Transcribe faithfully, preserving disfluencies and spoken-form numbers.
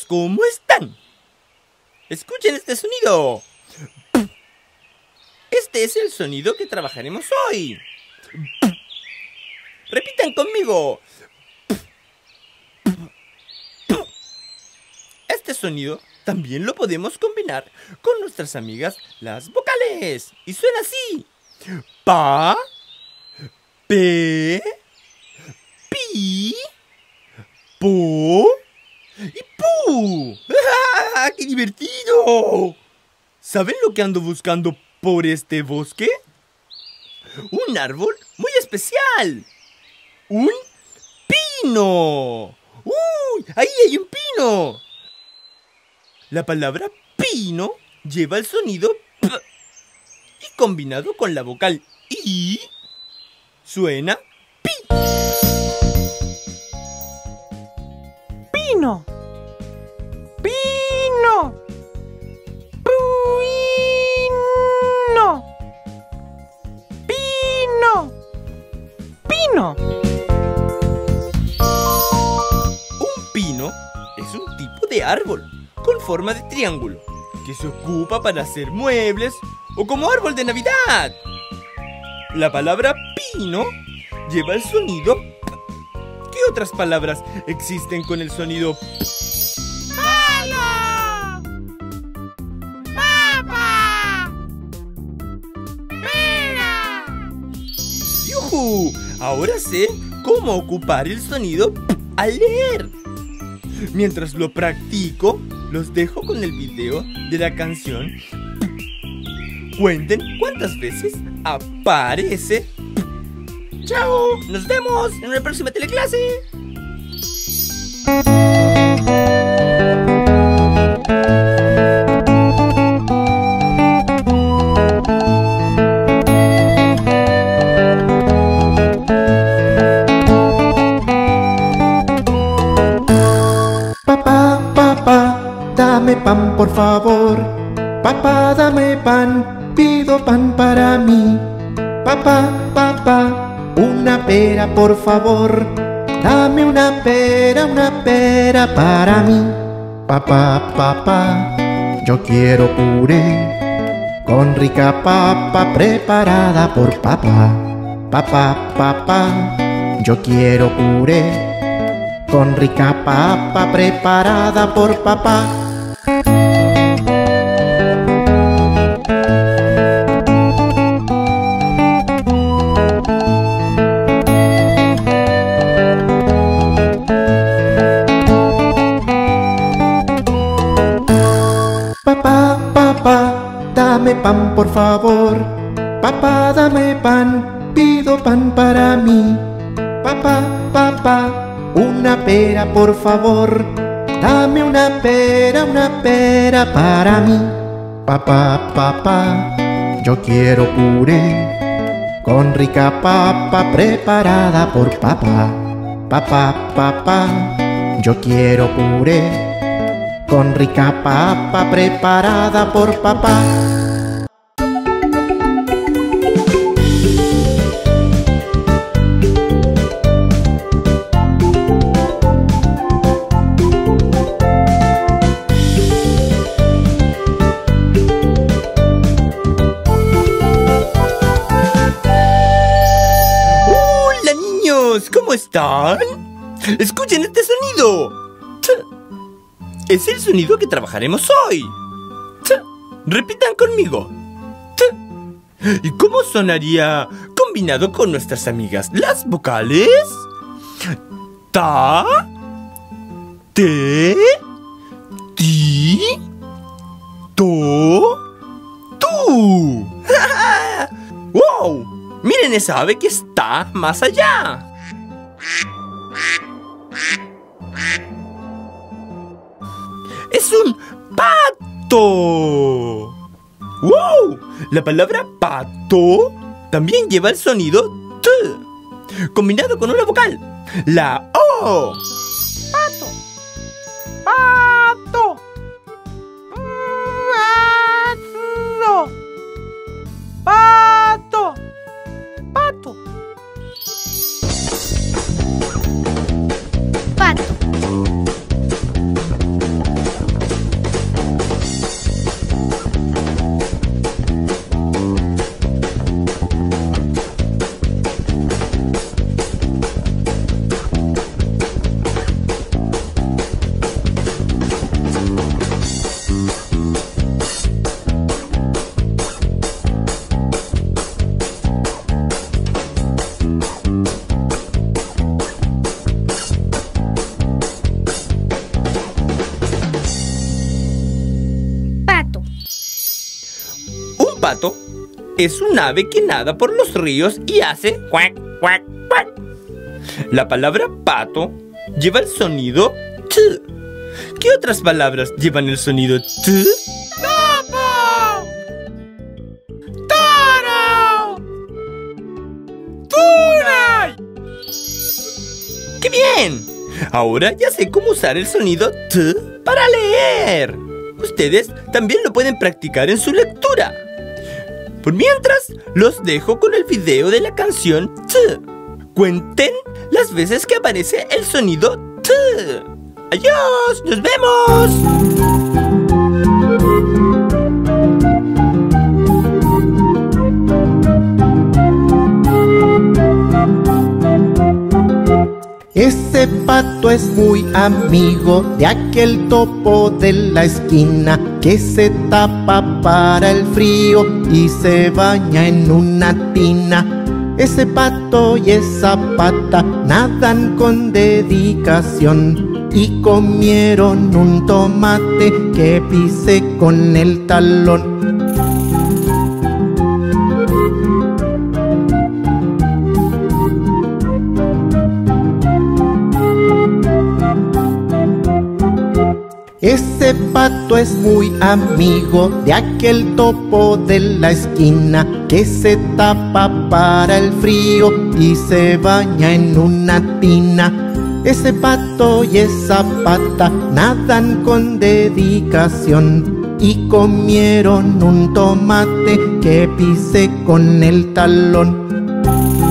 ¿cómo están? Escuchen este sonido. Este es el sonido que trabajaremos hoy. Repitan conmigo. Este sonido también lo podemos combinar con nuestras amigas las vocales. Y suena así. Pa, pe, pi, po y pu. ¡Ah, qué divertido! ¿Saben lo que ando buscando por este bosque? Un árbol muy especial. Un pino. ¡Uy! ¡Ahí hay un pino! La palabra pino lleva el sonido p y combinado con la vocal i suena pi. Pino. Pino. Pino. Pino. Pino. Un pino es un tipo de árbol con forma de triángulo que se ocupa para hacer muebles o como árbol de Navidad. La palabra pino lleva el sonido p. ¿Qué otras palabras existen con el sonido p? ¡Palo! ¡Papa! ¡Pera! ¡Yujú! Ahora sé cómo ocupar el sonido p al leer. Mientras lo practico, los dejo con el video de la canción. Cuenten cuántas veces aparece. ¡Chao! ¡Nos vemos en una próxima teleclase! Dame pan, por favor. Papá, dame pan. Pido pan para mí. Papá, papá, una pera, por favor. Dame una pera, una pera para mí. Papá, papá, yo quiero puré con rica papa preparada por papá. Papá, papá, yo quiero puré con rica papa preparada por papá. Papá, papá, dame pan, por favor. Papá, dame pan, pido pan para mí. Papá, papá, una pera, por favor. Dame una pera, una pera para mí. Papá, papá, yo quiero puré con rica papa preparada por papá. Papá, papá, yo quiero puré con rica papa preparada por papá. ¡Hola, niños! ¿Cómo están? ¡Escuchen este sonido! Es el sonido que trabajaremos hoy. Repitan conmigo. ¿Y cómo sonaría combinado con nuestras amigas las vocales? Ta, te, ti, to, tu. ¡Wow! Miren esa ave que está más allá. ¡Es un pato! ¡Wow! La palabra pato también lleva el sonido T, combinado con una vocal, la O. Pato. Pato. Pato. Pato. Pato. Pato. pato es un ave que nada por los ríos y hace cuac, cuac, cuac. La palabra pato lleva el sonido T. ¿Qué otras palabras llevan el sonido T? ¡Topo! ¡Toro! ¡Tuna! ¡Qué bien! Ahora ya sé cómo usar el sonido T para leer. Ustedes también lo pueden practicar en su lectura. Por mientras, los dejo con el video de la canción T. Cuenten las veces que aparece el sonido T. ¡Adiós! ¡Nos vemos! Ese pato es muy amigo de aquel topo de la esquina que se tapa para el frío y se baña en una tina. Ese pato y esa pata nadan con dedicación y comieron un tomate que pisé con el talón. Ese pato es muy amigo de aquel topo de la esquina que se tapa para el frío y se baña en una tina. Ese pato y esa pata nadan con dedicación y comieron un tomate que pisé con el talón.